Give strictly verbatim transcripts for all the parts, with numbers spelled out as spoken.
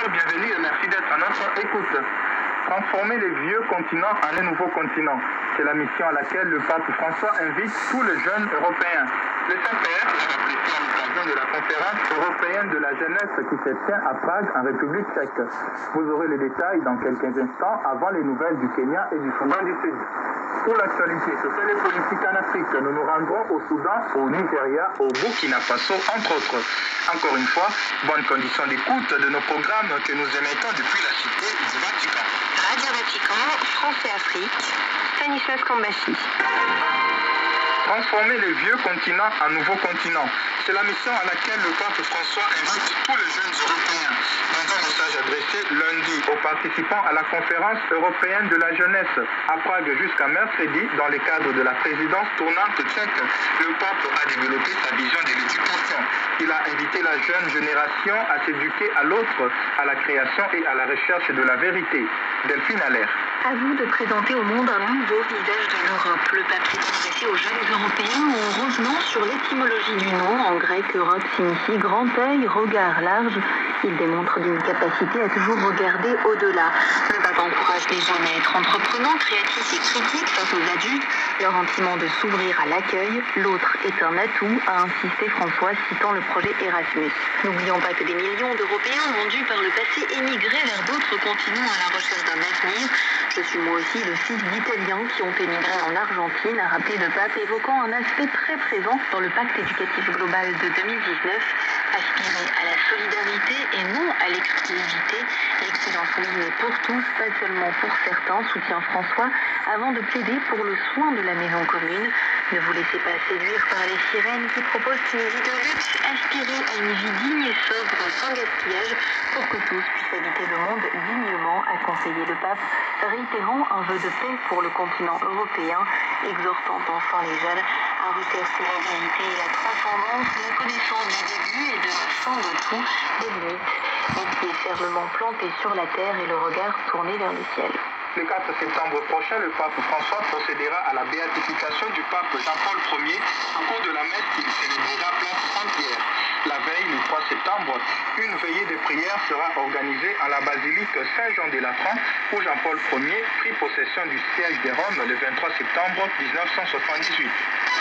Bonsoir, bienvenue et merci d'être à notre écoute. Transformer les vieux continents en un nouveau continent. C'est la mission à laquelle le pape François invite tous les jeunes européens. Le Saint-Père l'a rappelé à l'occasion de la conférence européenne de la jeunesse qui se tient à Prague, en République tchèque. Vous aurez les détails dans quelques instants avant les nouvelles du Kenya et du Soudan du Sud. Pour l'actualité sociale et politique en Afrique, nous nous rendrons au Soudan, au Nigeria, au Burkina Faso, entre autres. Encore une fois, bonne condition d'écoute de nos programmes que nous émettons depuis la cité du Vatican. Radio Vatican, France et Afrique, Stanislas Kambashi. Transformer les vieux continents en nouveaux continents. C'est la mission à laquelle le pape François invite tous les jeunes européens. Dans un message adressé lundi aux participants à la conférence européenne de la jeunesse à Prague jusqu'à mercredi, dans le cadre de la présidence tournante tchèque, le pape a développé sa vision de l'éducation. Il a invité la jeune génération à s'éduquer à l'autre, à la création et à la recherche de la vérité. Delphine Allaire. À vous de présenter au monde un nouveau visage de l'Europe. Le pape s'est adressé aux jeunes européens en revenant sur l'étymologie du nom. En grec, Europe signifie grand œil, regard large. Il démontre d'une capacité à toujours regarder au-delà. Le pape encourage les jeunes à être entreprenants, créatifs et critiques face aux adultes, leur sentiment de s'ouvrir à l'accueil. L'autre est un atout, a insisté François, citant le projet Erasmus. N'oublions pas que des millions d'Européens ont dû par le passé émigrer vers d'autres continents à la recherche d'un avenir. Je suis moi aussi le fils d'Italiens qui ont émigré en Argentine, a rappelé le pape, évoquant un aspect très présent dans le pacte éducatif global de deux mille dix-neuf, aspirer à la solidarité et non à l'exclusivité. L'excellence oui, mais pour tous, pas seulement pour certains, soutient François, avant de plaider pour le soin de la maison commune. Ne vous laissez pas séduire par les sirènes qui proposent une vie de luxe, aspirez à une vie digne et sobre, sans gaspillage, pour que tous puissent habiter le monde dignement, a conseillé le pape, réitérant un vœu de paix pour le continent européen, exhortant enfin les jeunes à rechercher la vérité et la transcendance, la connaissance du début et de la fin de tout, des limites, les pieds fermement plantés sur la terre et le regard tourné vers le ciel. Le quatre septembre prochain, le pape François procédera à la béatification du pape Jean-Paul Ier au cours de la messe qu'il célébrera place Saint-Pierre. La veille, le trois septembre, une veillée de prière sera organisée à la basilique Saint-Jean-de-Latran où Jean-Paul Ier prit possession du siège de Rome le vingt-trois septembre mille neuf cent soixante-dix-huit.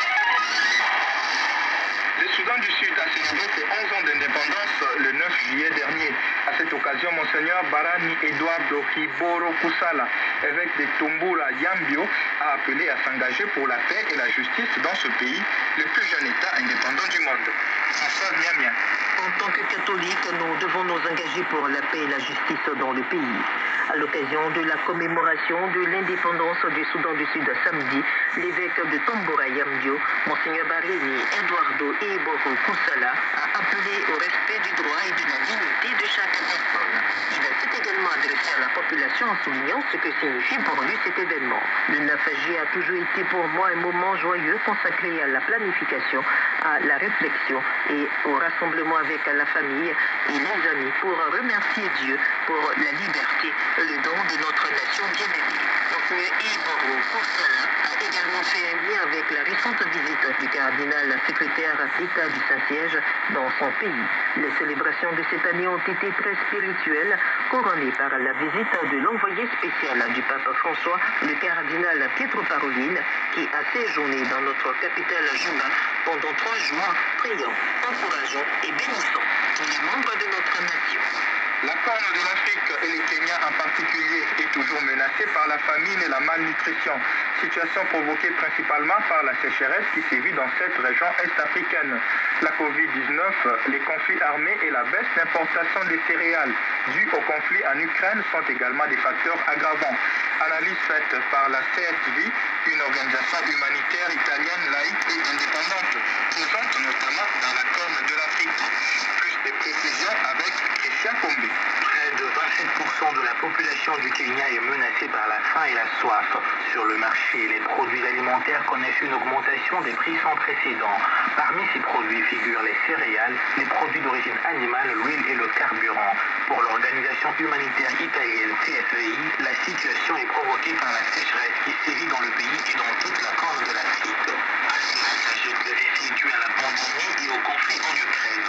Le Soudan du Sud a célébré ses onze ans d'indépendance le neuf juillet dernier. À cette occasion, Monseigneur Barani Eduardo Hiboro Kusala, évêque de Tumbura Yambio, a appelé à s'engager pour la paix et la justice dans ce pays, le plus jeune État indépendant du monde. François Miamia. En tant que catholiques, nous devons nous engager pour la paix et la justice dans le pays. À l'occasion de la commémoration de l'indépendance du Soudan du Sud samedi, l'évêque de Tumbura Yambio, Monseigneur Barani Eduardo Hiboro Kusala, a appelé au respect du droit et de la dignité de chaque personne. Il s'est également adressé à la population en soulignant ce que signifie pour lui cet événement. Le neuf juillet a toujours été pour moi un moment joyeux consacré à la planification, à la réflexion et au rassemblement avec la famille et les amis pour remercier Dieu pour la liberté, le don de notre nation bien-aimée. Monseigneur Hiboro Kusala a également fait un lien avec la récente visite du cardinal secrétaire d'État du Saint-Siège dans son pays. Les célébrations de cette année ont été très spirituelles, couronnées par la visite de l'envoyé spécial du pape François, le cardinal Pietro Parolin, qui a séjourné dans notre capitale Juba pendant trois jours, priant, encourageant et bénissant tous les membres de notre nation. La Corne de l'Afrique et le Kenya en particulier est toujours menacée par la famine et la malnutrition, situation provoquée principalement par la sécheresse qui sévit dans cette région est-africaine. La covid dix-neuf, les conflits armés et la baisse d'importation des céréales dues au conflit en Ukraine sont également des facteurs aggravants. Analyse faite par la C S V, une organisation humanitaire italienne laïque et indépendante, présente notamment dans la Corne de l'Afrique. Plus de précisions avec Christian Kombe. Près de vingt-sept pour cent de la population du Kenya est menacée par la faim et la soif. Sur le marché, les produits alimentaires connaissent une augmentation des prix sans précédent. Parmi ces produits figurent les céréales, les produits d'origine animale, l'huile et le carburant. Pour l'organisation humanitaire italienne C S V I, la situation est provoquée par la sécheresse qui sévit dans le pays et dans toute la Corne de l'Afrique. À cela s'ajoute le défi dû à la pandémie et au conflit en Ukraine.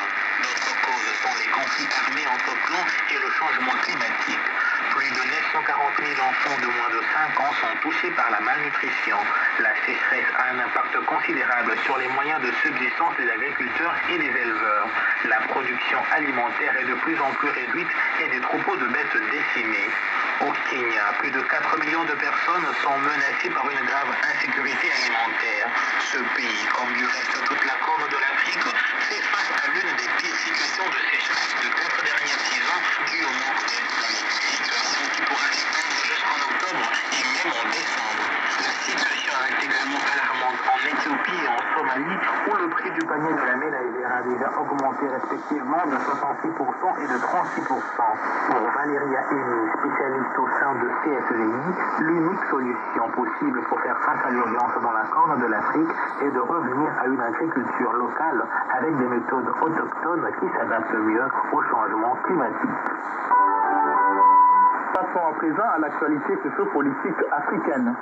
D'autres causes sont les conflits armés entre clans et le changement climatique. Plus de neuf cent quarante mille enfants de moins de cinq ans sont touchés par la malnutrition. La sécheresse a un impact considérable sur les moyens de subsistance des agriculteurs et des éleveurs. La production alimentaire est de plus en plus réduite et des troupeaux de bêtes décimés. Au Kenya, plus de quatre millions de personnes sont menacées par une grave insécurité alimentaire. Ce pays, comme du reste toute la corne de l'Afrique, fait face à l'une des pires situations de sécheresse des quatre dernières saisons dues au manque d'aide pluie. Situation qui pourra s'étendre jusqu'en octobre et même en décembre. La situation est également alarmante en Éthiopie et en Somalie, où le prix du panier de la ménagère a déjà augmenté respectivement de soixante-six pour cent et de trente-six pour cent. Pour Valéria Emi, spécialiste au sein de C S V I, l'unique solution possible pour faire face à l'urgence dans la corne de l'Afrique est de revenir à une agriculture locale avec des méthodes autochtones qui s'adaptent mieux au changement climatique. Passons à présent à l'actualité sociopolitique africaine.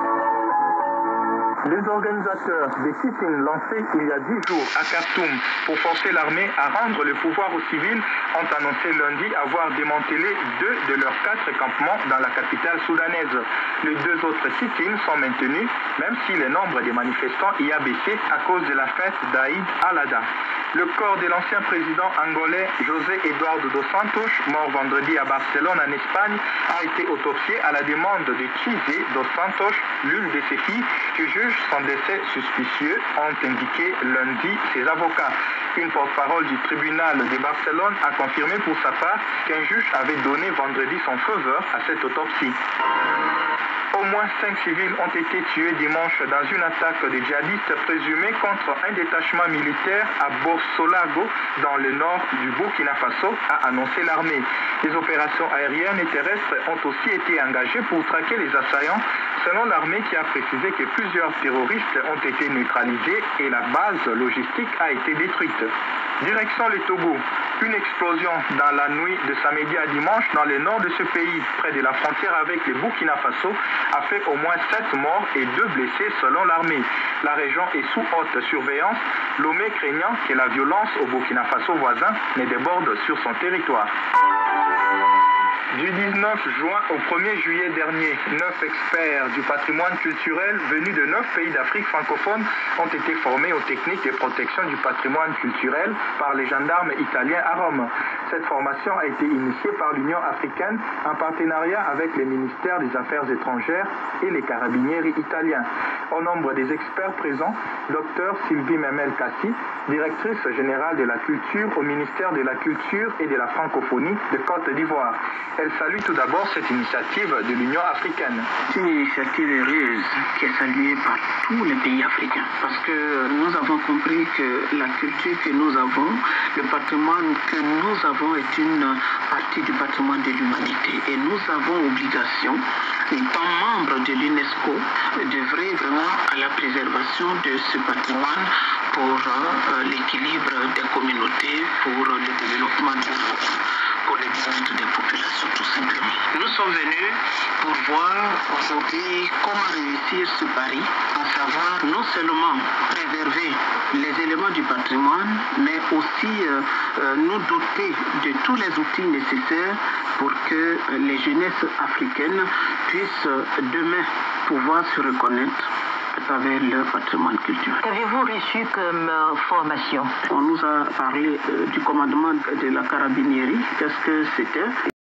Les organisateurs des sit-ins lancés il y a dix jours à Khartoum pour forcer l'armée à rendre le pouvoir aux civils ont annoncé lundi avoir démantelé deux de leurs quatre campements dans la capitale soudanaise. Les deux autres sit-ins sont maintenus, même si le nombre des manifestants y a baissé à cause de la fête d'Aïd al-Adha. Le corps de l'ancien président angolais José Eduardo dos Santos, mort vendredi à Barcelone en Espagne, a été autopsié à la demande de Chizé dos Santos, l'une de ses filles, qui juge son décès suspicieux, ont indiqué lundi ses avocats. Une porte-parole du tribunal de Barcelone a confirmé pour sa part qu'un juge avait donné vendredi son feu vert à cette autopsie. Au moins cinq civils ont été tués dimanche dans une attaque de djihadistes présumés contre un détachement militaire à Borsolago, dans le nord du Burkina Faso, a annoncé l'armée. Les opérations aériennes et terrestres ont aussi été engagées pour traquer les assaillants, selon l'armée qui a précisé que plusieurs terroristes ont été neutralisés et la base logistique a été détruite. Direction le Togo. Une explosion dans la nuit de samedi à dimanche dans le nord de ce pays, près de la frontière avec le Burkina Faso, a fait au moins sept morts et deux blessés selon l'armée. La région est sous haute surveillance, Lomé craignant que la violence au Burkina Faso voisin ne déborde sur son territoire. Du dix-neuf juin au premier juillet dernier, neuf experts du patrimoine culturel venus de neuf pays d'Afrique francophone ont été formés aux techniques de protection du patrimoine culturel par les gendarmes italiens à Rome. Cette formation a été initiée par l'Union africaine en partenariat avec les ministères des Affaires étrangères et les carabinieri italiens. Au nombre des experts présents, Dr Sylvie Memel-Kassi, directrice générale de la culture au ministère de la Culture et de la Francophonie de Côte d'Ivoire. Elle salue tout d'abord cette initiative de l'Union africaine. C'est une initiative heureuse qui est saluée par tous les pays africains parce que nous avons compris que la culture que nous avons, le patrimoine que nous avons est une partie du patrimoine de l'humanité et nous avons obligation, étant membres de l'UNESCO, d'œuvrer vraiment à la préservation de ce patrimoine pour euh, l'équilibre des communautés, pour le développement du monde, pour le bien-être des populations tout simplement. Nous sommes venus pour voir aujourd'hui comment réussir ce pari, à savoir non seulement préserver les éléments du patrimoine, mais aussi euh, euh, nous doter de tous les outils nécessaires pour que les jeunesses africaines puissent demain pouvoir se reconnaître à travers leur patrimoine culturel. Qu'avez-vous reçu comme euh, formation? On nous a parlé euh, du commandement de la carabinieri, qu'est-ce que c'était?